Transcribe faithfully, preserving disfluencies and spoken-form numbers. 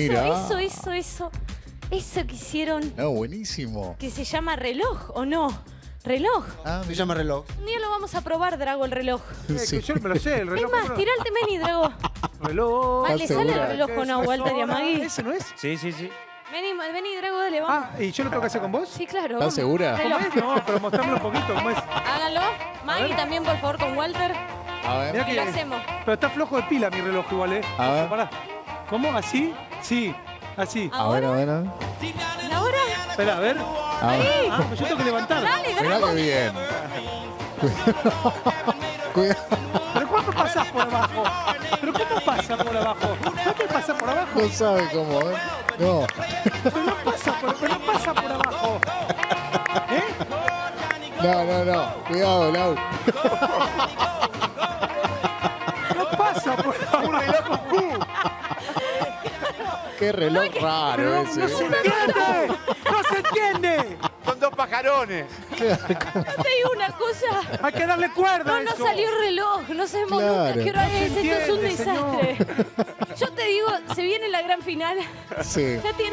Mirá. eso, eso, eso. Eso que hicieron, No, buenísimo. que se llama reloj, ¿o no? ¿Reloj? Ah, Se mira. llama reloj. Un día lo vamos a probar, Drago, el reloj. Eh, Sí. que yo me lo sé, el Es reloj. más, ¿cómo no? tira el temeni, Drago. Reloj. Mal, ¿le sale segura? el reloj o no, Walter y a Maggie? ¿Ese no es? Sí, sí, sí. Vení, vení, Drago, dale, vamos. Ah, ¿y yo lo tengo que hacer con vos? Sí, claro. ¿Estás vamos. segura? ¿Cómo Reloj. es? No, pero mostrame un poquito cómo es. Háganlo. Maggie también, por favor, con Walter. A ver. Mirá Y lo hacemos. Pero está flojo de pila mi reloj igual, ¿eh? A ver. Pará. ¿Cómo? ¿Así? Sí, así. A ver, a ver, a ver. ¿Y ahora? Espera, a ver. A ver. Ah, pues yo tengo que levantar. Dale, Mirá Drago. qué bien. Cuidado. ¿Pero cuándo pasás por abajo? ¿Pero cómo pasa por abajo? ¿No te pasa por abajo? No sabe cómo, ¿eh? No. Pero no pasa por, pero no pasa por abajo. ¿Eh? No, no, no. Cuidado, Lau. No pasa por abajo. Un reloj Q. Qué reloj raro Pero ese. no se entiende. No se entiende. Son dos pajarones. Te digo una cosa. Hay que darle cuerda No, a no eso. salió el reloj. No sabemos Claro. nunca qué hora se es. Esto es un entiende, desastre. Yo te digo, se viene la gran final. Sí. Ya tiene